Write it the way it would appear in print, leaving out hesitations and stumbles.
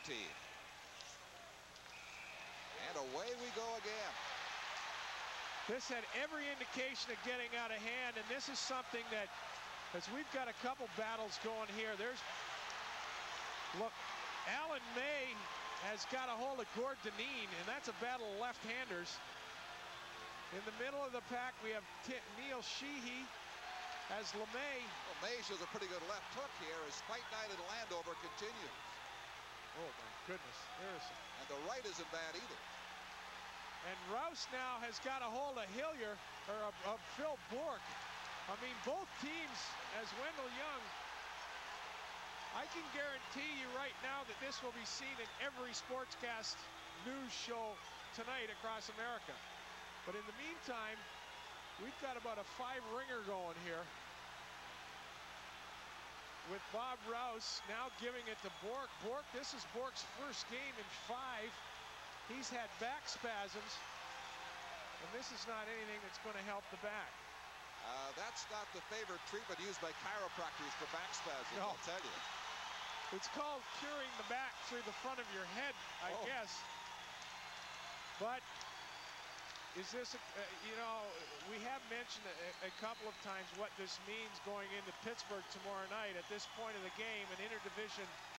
team. And away we go again. This had every indication of getting out of hand, and this is something that, as we've got a couple battles going here, look, Alan May has got a hold of Gord Dineen, and that's a battle of left-handers. In the middle of the pack, we have Neil Sheehy as LeMay. Well, May shows a pretty good left hook here as Fight Night in Landover continues. Oh, my goodness. And the right isn't bad either. And Rouse now has got a hold of Hillier, or of Phil Bourque. I mean, both teams, as Wendell Young, I can guarantee you right now that this will be seen in every Sportscast news show tonight across America. But in the meantime, we've got about a 5-ringer going here, with Bob Rouse now giving it to Bourque. Bourque, this is Bourque's first game in 5. He's had back spasms, and this is not anything that's going to help the back. That's not the favorite treatment used by chiropractors for back spasms, no. I'll tell you. It's called curing the back through the front of your head, I guess. But is this, you know, we have mentioned a couple of times what this means going into Pittsburgh tomorrow night. At this point of the game, an interdivision